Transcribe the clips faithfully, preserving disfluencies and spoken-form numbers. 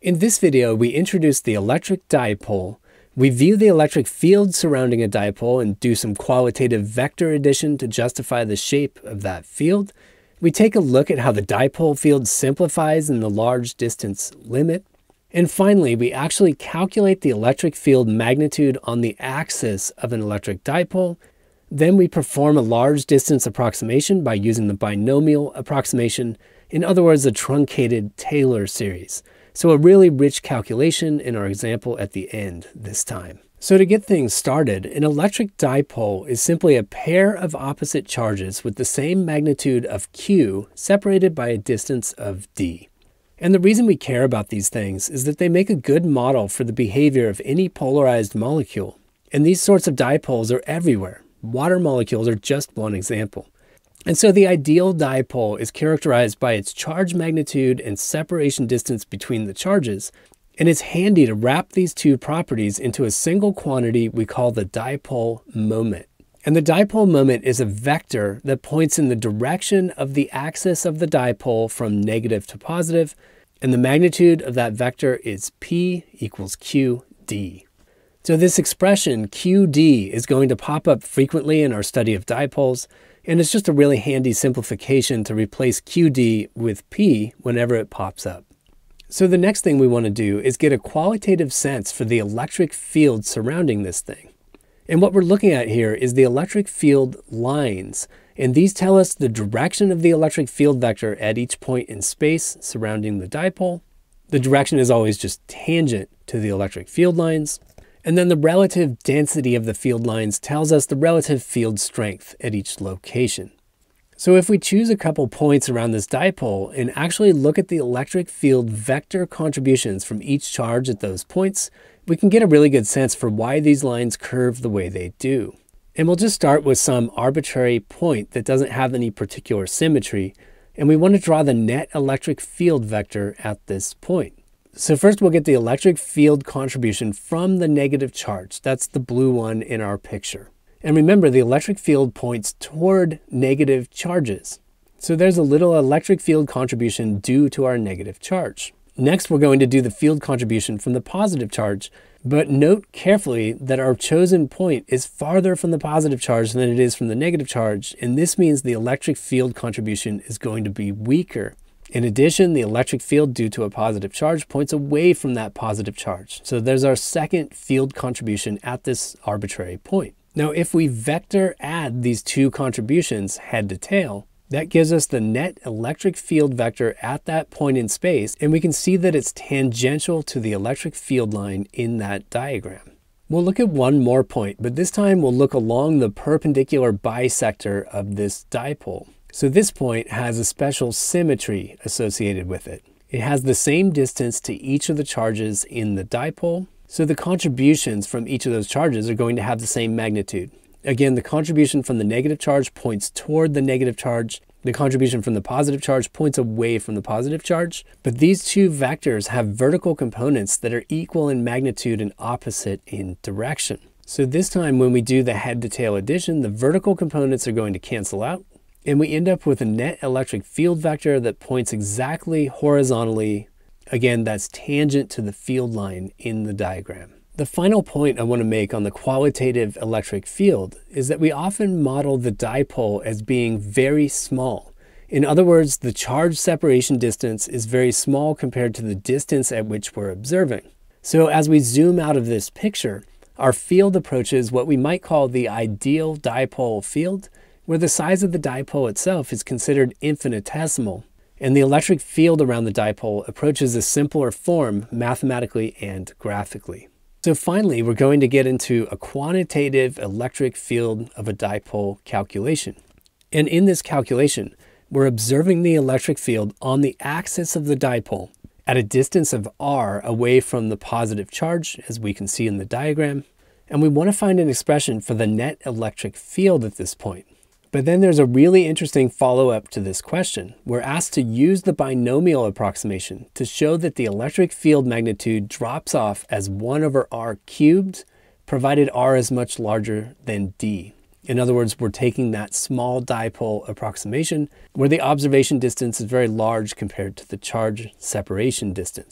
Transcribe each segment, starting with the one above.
In this video, we introduce the electric dipole. We view the electric field surrounding a dipole and do some qualitative vector addition to justify the shape of that field. We take a look at how the dipole field simplifies in the large distance limit. And finally, we actually calculate the electric field magnitude on the axis of an electric dipole. Then we perform a large distance approximation by using the binomial approximation, in other words, a truncated Taylor series. So a really rich calculation in our example at the end this time. So to get things started, an electric dipole is simply a pair of opposite charges with the same magnitude of Q separated by a distance of d. And the reason we care about these things is that they make a good model for the behavior of any polarized molecule. And these sorts of dipoles are everywhere. Water molecules are just one example. And so the ideal dipole is characterized by its charge magnitude and separation distance between the charges. And it's handy to wrap these two properties into a single quantity we call the dipole moment. And the dipole moment is a vector that points in the direction of the axis of the dipole from negative to positive. And the magnitude of that vector is P equals Q D. So this expression Q D is going to pop up frequently in our study of dipoles. And it's just a really handy simplification to replace Q D with P whenever it pops up. So the next thing we want to do is get a qualitative sense for the electric field surrounding this thing. And what we're looking at here is the electric field lines. And these tell us the direction of the electric field vector at each point in space surrounding the dipole. The direction is always just tangent to the electric field lines. And then the relative density of the field lines tells us the relative field strength at each location. So if we choose a couple points around this dipole and actually look at the electric field vector contributions from each charge at those points, we can get a really good sense for why these lines curve the way they do. And we'll just start with some arbitrary point that doesn't have any particular symmetry, and we want to draw the net electric field vector at this point. So first we'll get the electric field contribution from the negative charge. That's the blue one in our picture. And remember, the electric field points toward negative charges. So there's a little electric field contribution due to our negative charge. Next, we're going to do the field contribution from the positive charge. But note carefully that our chosen point is farther from the positive charge than it is from the negative charge. And this means the electric field contribution is going to be weaker. In addition, the electric field due to a positive charge points away from that positive charge. So there's our second field contribution at this arbitrary point. Now, if we vector add these two contributions head to tail, that gives us the net electric field vector at that point in space, and we can see that it's tangential to the electric field line in that diagram. We'll look at one more point, but this time we'll look along the perpendicular bisector of this dipole. So this point has a special symmetry associated with it. It has the same distance to each of the charges in the dipole. So the contributions from each of those charges are going to have the same magnitude. Again, the contribution from the negative charge points toward the negative charge. The contribution from the positive charge points away from the positive charge. But these two vectors have vertical components that are equal in magnitude and opposite in direction. So this time when we do the head to tail addition, the vertical components are going to cancel out. And we end up with a net electric field vector that points exactly horizontally. Again, that's tangent to the field line in the diagram. The final point I want to make on the qualitative electric field is that we often model the dipole as being very small. In other words, the charge separation distance is very small compared to the distance at which we're observing. So as we zoom out of this picture, our field approaches what we might call the ideal dipole field, where the size of the dipole itself is considered infinitesimal, and the electric field around the dipole approaches a simpler form mathematically and graphically. So finally, we're going to get into a quantitative electric field of a dipole calculation. And in this calculation, we're observing the electric field on the axis of the dipole at a distance of r away from the positive charge, as we can see in the diagram. And we want to find an expression for the net electric field at this point. But then there's a really interesting follow-up to this question. We're asked to use the binomial approximation to show that the electric field magnitude drops off as one over r cubed, provided r is much larger than d. In other words, we're taking that small dipole approximation where the observation distance is very large compared to the charge separation distance.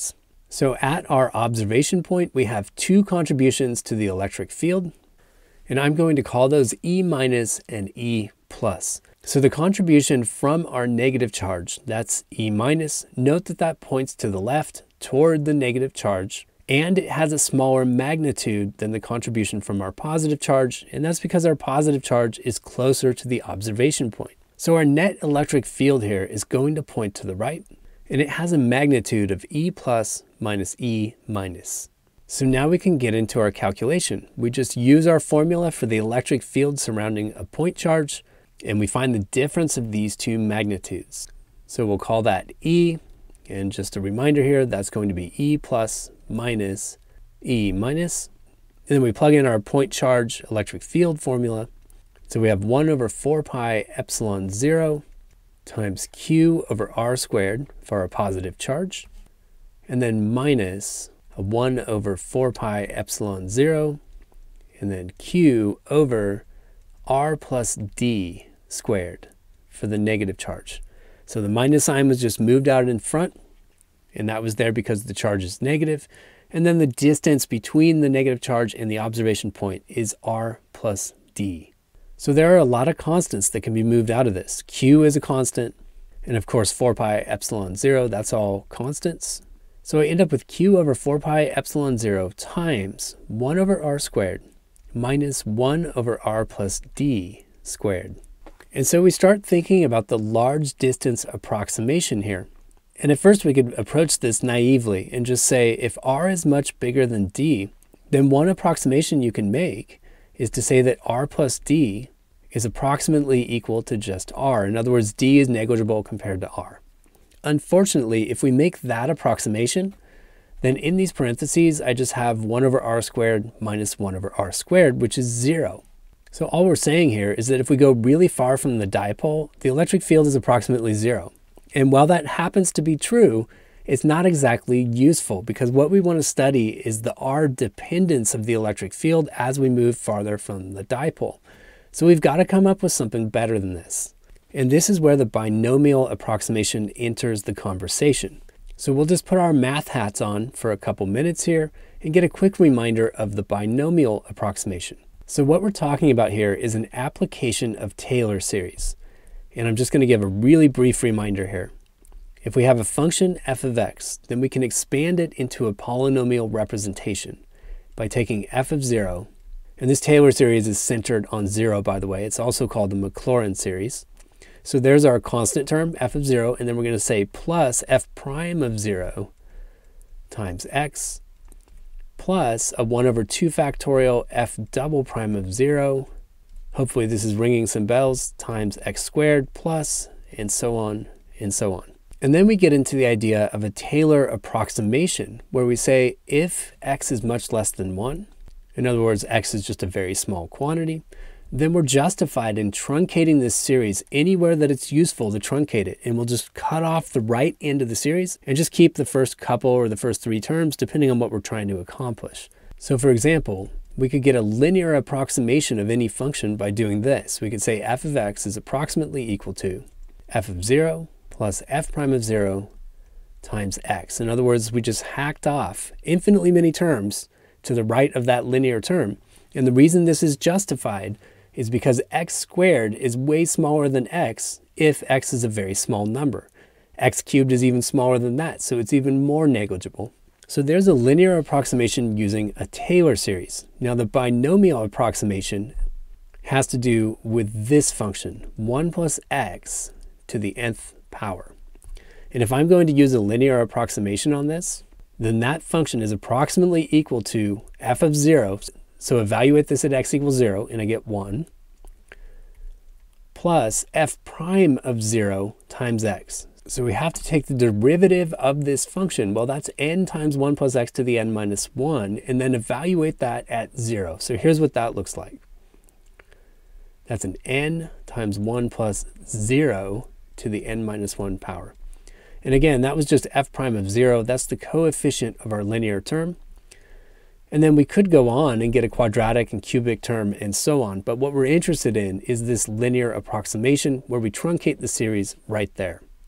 So at our observation point, we have two contributions to the electric field, and I'm going to call those E minus and E plus. So the contribution from our negative charge, that's E minus. Note that that points to the left toward the negative charge, and it has a smaller magnitude than the contribution from our positive charge, and that's because our positive charge is closer to the observation point. So our net electric field here is going to point to the right, and it has a magnitude of E plus minus E minus. So now we can get into our calculation. We just use our formula for the electric field surrounding a point charge, and we find the difference of these two magnitudes. So we'll call that E, and just a reminder here, that's going to be E plus minus E minus. And then we plug in our point charge electric field formula. So we have one over four pi epsilon zero times Q over R squared for our positive charge, and then minus a one over four pi epsilon zero, and then Q over R plus D squared for the negative charge. So the minus sign was just moved out in front, and that was there because the charge is negative, and then the distance between the negative charge and the observation point is R plus D. So there are a lot of constants that can be moved out of this. Q is a constant, and of course four pi epsilon zero, that's all constants. So I end up with Q over four pi epsilon zero times one over R squared minus one over R plus D squared. And so we start thinking about the large distance approximation here. And at first we could approach this naively and just say if R is much bigger than D, then one approximation you can make is to say that R plus D is approximately equal to just R. In other words, D is negligible compared to R. Unfortunately, if we make that approximation, then in these parentheses, I just have one over R squared minus one over R squared, which is zero. So all we're saying here is that if we go really far from the dipole, the electric field is approximately zero. And while that happens to be true, it's not exactly useful because what we want to study is the R dependence of the electric field as we move farther from the dipole. So we've got to come up with something better than this. And this is where the binomial approximation enters the conversation. So we'll just put our math hats on for a couple minutes here and get a quick reminder of the binomial approximation. So what we're talking about here is an application of Taylor series. And I'm just going to give a really brief reminder here. If we have a function f of x, then we can expand it into a polynomial representation by taking f of zero. And this Taylor series is centered on zero, by the way. It's also called the Maclaurin series. So there's our constant term, f of zero, and then we're going to say plus f prime of zero times x plus a one over two factorial f double prime of zero. Hopefully this is ringing some bells, times x squared plus, and so on and so on. And then we get into the idea of a Taylor approximation, where we say if x is much less than one, in other words, x is just a very small quantity, then we're justified in truncating this series anywhere that it's useful to truncate it. And we'll just cut off the right end of the series and just keep the first couple or the first three terms, depending on what we're trying to accomplish. So for example, we could get a linear approximation of any function by doing this. We could say f of x is approximately equal to f of zero plus f prime of zero times x. In other words, we just hacked off infinitely many terms to the right of that linear term. And the reason this is justified is because x squared is way smaller than x if x is a very small number. X cubed is even smaller than that, so it's even more negligible. So there's a linear approximation using a Taylor series. Now the binomial approximation has to do with this function, one plus x to the nth power. And if I'm going to use a linear approximation on this, then that function is approximately equal to f of zero. So evaluate this at x equals zero, and I get one, plus f prime of zero times x. So we have to take the derivative of this function. Well, that's n times one plus x to the n minus one, and then evaluate that at zero. So here's what that looks like. That's an n times one plus zero to the n minus one power. And again, that was just f prime of zero. That's the coefficient of our linear term. And then we could go on and get a quadratic and cubic term and so on. But what we're interested in is this linear approximation where we truncate the series right there.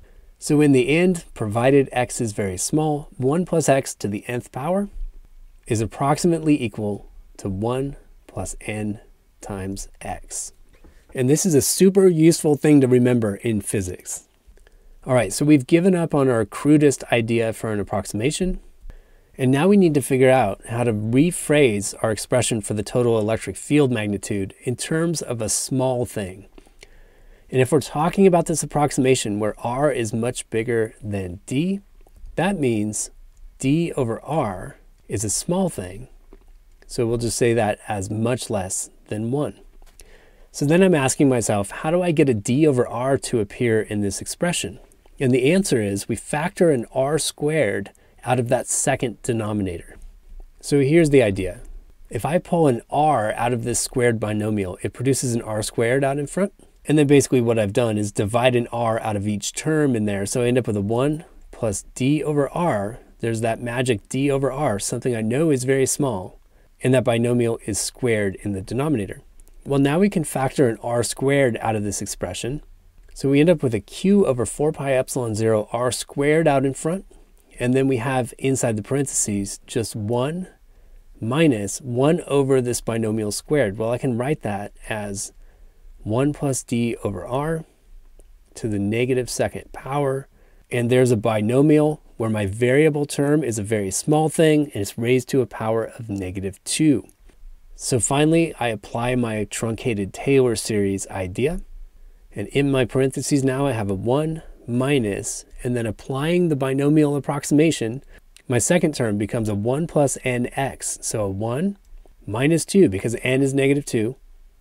So in the end, provided x is very small, one plus x to the nth power is approximately equal to one plus n times x. And this is a super useful thing to remember in physics. All right, so we've given up on our crudest idea for an approximation. And now we need to figure out how to rephrase our expression for the total electric field magnitude in terms of a small thing. And if we're talking about this approximation where r is much bigger than d, that means d over r is a small thing. So we'll just say that as much less than one. So then I'm asking myself, how do I get a d over r to appear in this expression? And the answer is we factor an r squared out of that second denominator. So here's the idea. If I pull an r out of this squared binomial, it produces an r squared out in front. And then basically what I've done is divide an r out of each term in there. So I end up with a one plus d over r. There's that magic d over r, something I know is very small. And that binomial is squared in the denominator. Well, now we can factor an r squared out of this expression. So we end up with a q over four pi epsilon zero r squared out in front. And then we have inside the parentheses just one minus one over this binomial squared. Well, I can write that as one plus d over r to the negative second power. And there's a binomial where my variable term is a very small thing and it's raised to a power of negative two. So finally, I apply my truncated Taylor series idea. And in my parentheses now, I have a one minus, and then applying the binomial approximation, my second term becomes a one plus nx. So a one minus two, because n is negative two,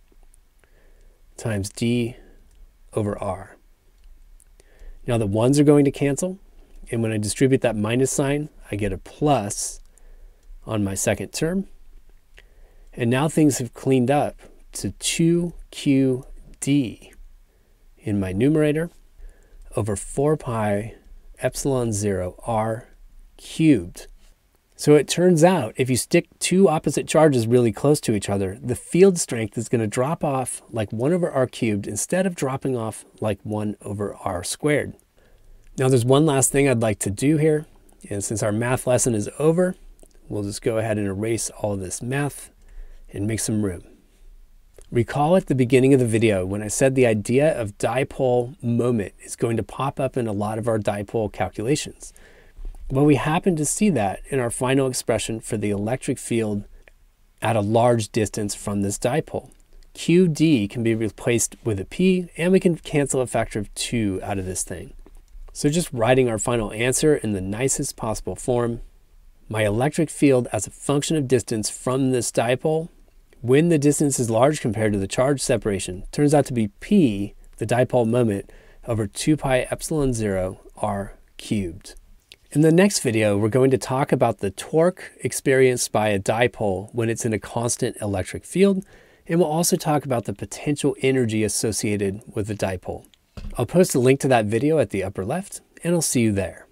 times d over r. Now the ones are going to cancel, and when I distribute that minus sign, I get a plus on my second term. And now things have cleaned up to two q d in my numerator over four pi epsilon zero r cubed. So it turns out if you stick two opposite charges really close to each other, the field strength is going to drop off like one over r cubed instead of dropping off like one over r squared. Now there's one last thing I'd like to do here. And since our math lesson is over, we'll just go ahead and erase all of this math and make some room. Recall at the beginning of the video when I said the idea of dipole moment is going to pop up in a lot of our dipole calculations. Well, we happen to see that in our final expression for the electric field at a large distance from this dipole. Q D can be replaced with a P, and we can cancel a factor of two out of this thing. So just writing our final answer in the nicest possible form, my electric field as a function of distance from this dipole, when the distance is large compared to the charge separation, turns out to be P, the dipole moment, over two pi epsilon zero r cubed. In the next video, we're going to talk about the torque experienced by a dipole when it's in a constant electric field, and we'll also talk about the potential energy associated with the dipole. I'll post a link to that video at the upper left, and I'll see you there.